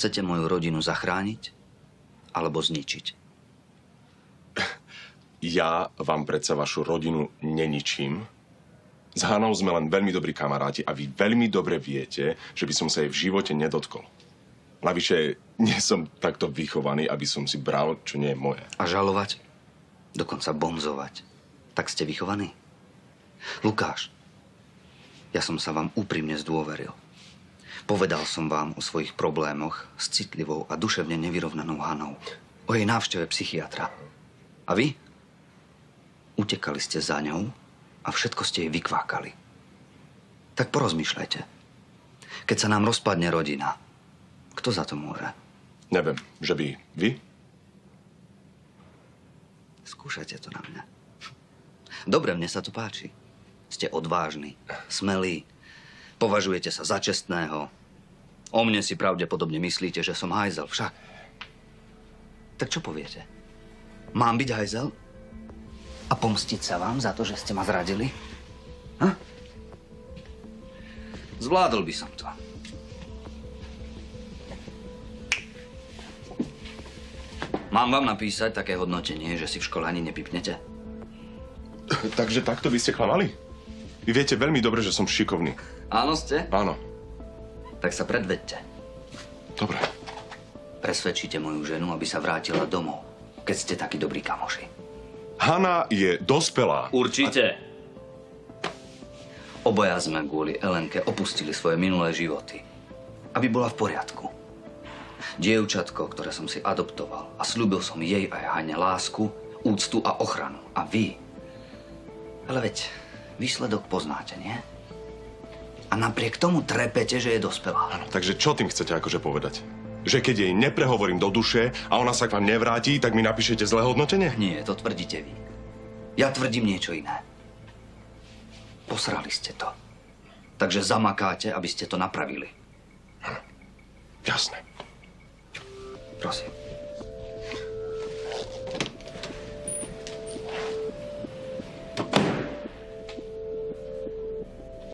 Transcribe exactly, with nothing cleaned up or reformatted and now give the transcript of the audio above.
Chcete moju rodinu zachrániť alebo zničiť? Ja vám predsa vašu rodinu neničím. S Hanou sme len veľmi dobrí kamaráti a vy veľmi dobre viete, že by som sa jej v živote nedotkol. Navyše, nie som takto vychovaný, aby som si bral, čo nie je moje. A žalovať? Dokonca bonzovať. Tak ste vychovaní? Lukáš, ja som sa vám úprimne zdôveril. Povedal som vám o svojich problémoch s citlivou a duševne nevyrovnanou Hanou. O jej návšteve psychiatra. A vy? Utekali ste za ňou a všetko ste jej vykvákali. Tak porozmýšľajte. Keď sa nám rozpadne rodina, kto za to môže? Neviem, že by vy? Skúšajte to na mňa. Dobre, mne sa to páči. Ste odvážni, smelí, považujete sa za čestného. O mne si pravdepodobne myslíte, že som hajzel, však. Tak čo poviete? Mám byť hajzel? A pomstiť sa vám za to, že ste ma zradili? Ha? Zvládol by som to. Mám vám napísať také hodnotenie, že si v škole ani nepipnete? Takže takto by ste klamali? Vy viete veľmi dobre, že som šikovný. Áno ste? Áno. Tak sa predvedte. Dobre. Presvedčíte moju ženu, aby sa vrátila domov, keď ste takí dobrí kamoši. Hana je dospelá. Určite. A... Oboja sme kvôli Elenke opustili svoje minulé životy, aby bola v poriadku. Dievčatko, ktoré som si adoptoval a sľúbil som jej aj Hane lásku, úctu a ochranu. A vy? Ale veď, výsledok poznáte, nie? A napriek tomu trepete, že je dospelá. Áno, takže čo tým chcete akože povedať? Že keď jej neprehovorím do duše a ona sa k vám nevráti, tak mi napíšete zlé hodnotenie? Nie, to tvrdíte vy. Ja tvrdím niečo iné. Posrali ste to. Takže zamakáte, aby ste to napravili. Áno, jasné. Prosím.